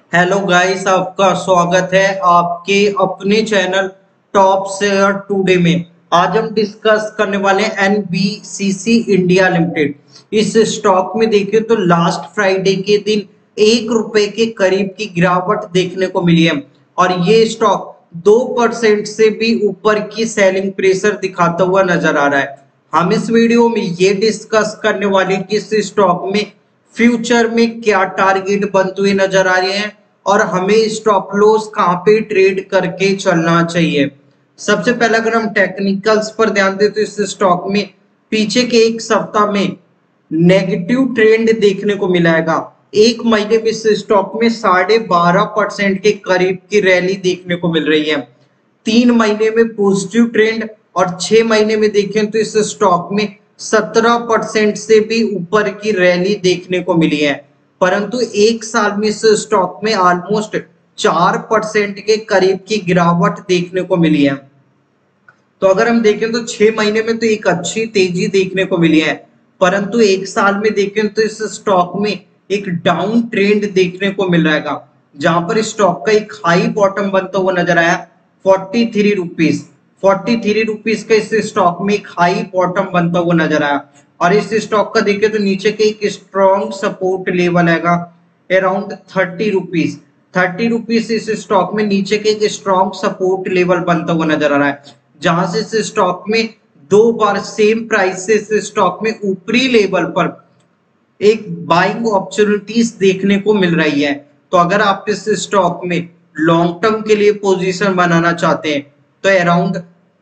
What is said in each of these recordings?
Hello guys, आपका स्वागत है आपके अपने चैनल टॉप शेयर टुडे में। आज हम डिस्कस करने वाले हैं एनबीसीसी इंडिया लिमिटेड। इस स्टॉक में देखिए तो लास्ट फ्राइडे के दिन 1 रुपए के करीब की गिरावट देखने को मिली है और ये स्टॉक 2% से भी ऊपर की सेलिंग प्रेशर दिखाता हुआ नजर आ रहा है। हम इस वीडियो में ये डिस्कस करने वाले कि इस स्टॉक में फ्यूचर में क्या टारगेट बनते हुए नजर आ रहे हैं और हमें स्टॉप लॉस कहां पे ट्रेड करके चलना चाहिए। सबसे पहले अगर हम टेक्निकल्स पर ध्यान दें तो इस स्टॉक में पीछे के एक सप्ताह में नेगेटिव ट्रेंड देखने को मिलेगा। एक महीने में इस स्टॉक में 12.5% के करीब की रैली देखने को मिल रही है। 3 महीने में पॉजिटिव ट्रेंड और 6 महीने में देखें तो इस स्टॉक में 17% से भी ऊपर की रैली देखने को मिली है। परंतु एक साल में इस स्टॉक में ऑलमोस्ट 4% के करीब की गिरावट देखने को मिली है। तो अगर हम देखें तो 6 महीने में तो एक अच्छी तेजी देखने को मिली है, परंतु एक साल में देखें तो इस स्टॉक में एक डाउन ट्रेंड देखने को मिल रहेगा, जहां पर स्टॉक का एक हाई बॉटम बनता हुआ नजर आया 43 रुपीज। 43 रुपीज का इस स्टॉक में एक हाई बॉटम बनता हुआ नजर आया और इस स्टॉक का देखें तो नीचे के एक स्ट्रॉन्ग सपोर्ट लेवल हैगा अराउंड 30 रुपीज। 30 रुपीज इस स्टॉक में नीचे के एक स्ट्रॉन्ग सपोर्ट लेवल बनता हुआ नजर आ रहा है, जहां से इस स्टॉक में 2 बार सेम प्राइस से इस स्टॉक में ऊपरी लेवल पर एक बाइंग अपॉर्चुनिटीज देखने को मिल रही है। तो अगर आप इस स्टॉक में लॉन्ग टर्म के लिए पोजीशन बनाना चाहते हैं तो अराउंड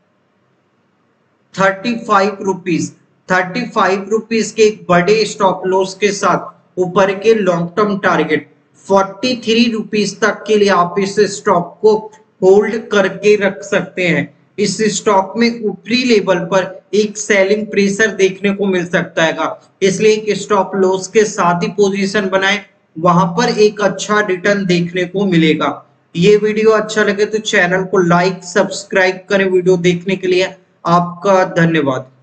35 रुपीज 35 रुपीज के एक बड़े स्टॉप लॉस के साथ ऊपर के लॉन्ग टर्म टारगेट 43 रुपीज तक के लिए आप इस स्टॉक को होल्ड करके रख सकते हैं। इस स्टॉक में ऊपरी लेवल पर एक सेलिंग प्रेशर देखने को मिल सकता है, इसलिए एक स्टॉप लॉस के साथ ही पोजीशन बनाएं, वहां पर एक अच्छा रिटर्न देखने को मिलेगा। ये वीडियो अच्छा लगे तो चैनल को लाइक सब्सक्राइब करें। वीडियो देखने के लिए आपका धन्यवाद।